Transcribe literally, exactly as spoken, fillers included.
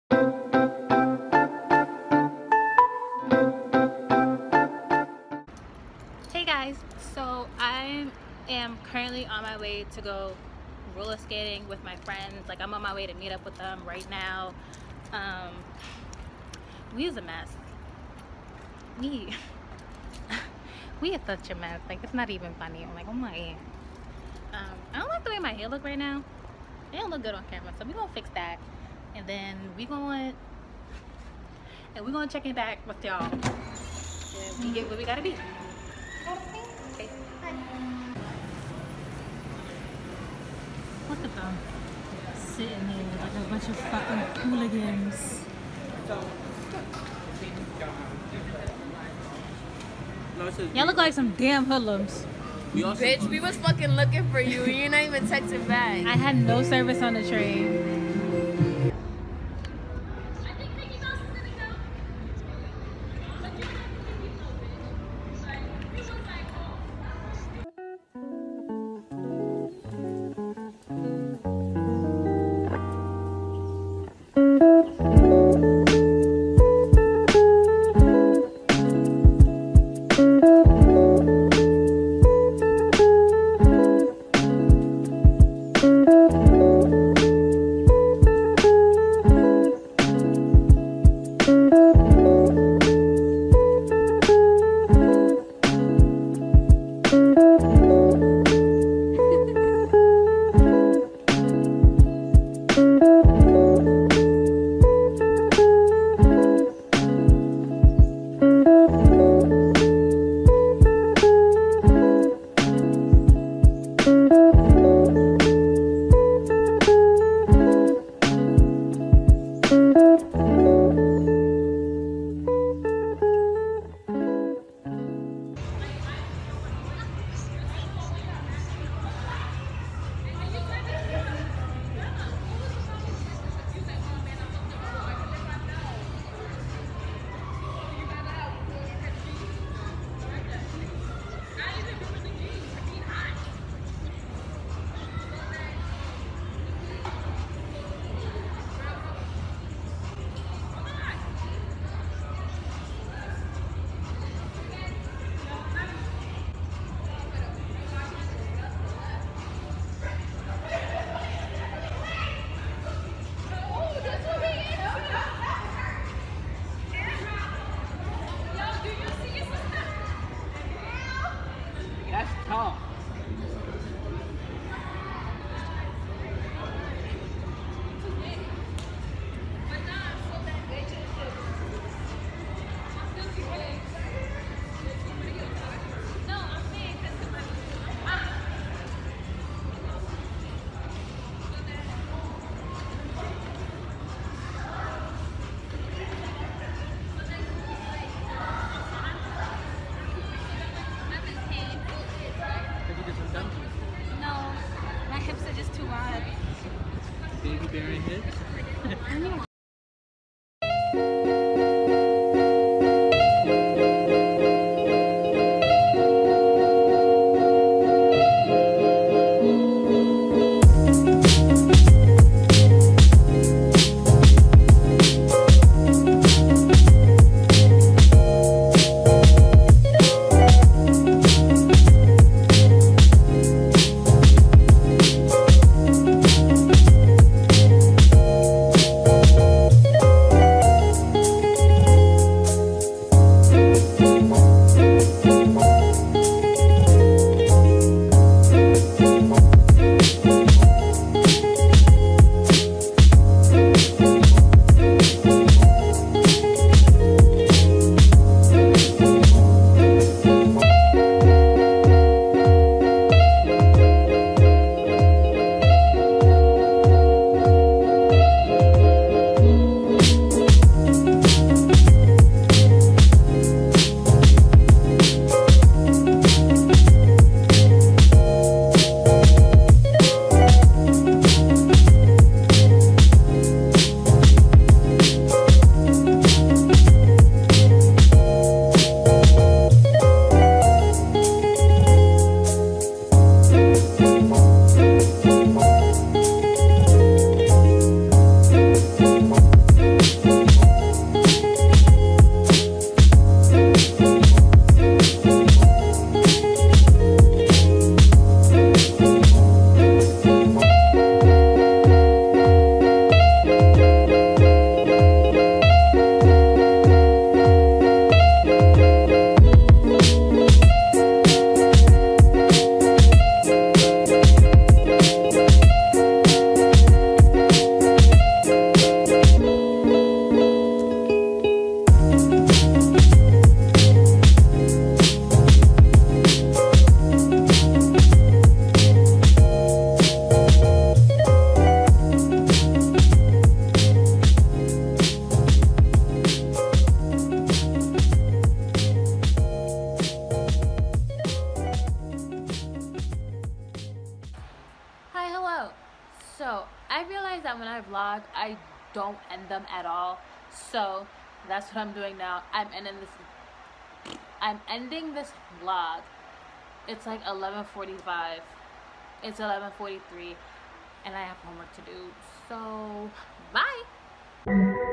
Hey guys, so I am currently on my way to go roller skating with my friends. Like, I'm on my way to meet up with them right now. Um, we is a mess. We we are such a mess. Like, it's not even funny. I'm like, oh my god. Um, I don't like the way my hair look right now. It don't look good on camera, so we're gonna fix that, and then we gonna and we're gonna check it back with y'all. And we get where we gotta be. Okay. Bye. Look at them sitting here like a bunch of fucking hooligans. Y'all look like some damn hoodlums. We Bitch, we was fucking looking for you. You're not even texting back. I had no service on the train. I don't end them at all. So that's what I'm doing now. I'm ending this I'm ending this vlog. It's like eleven forty-five. It's eleven forty-three and I have homework to do. So bye.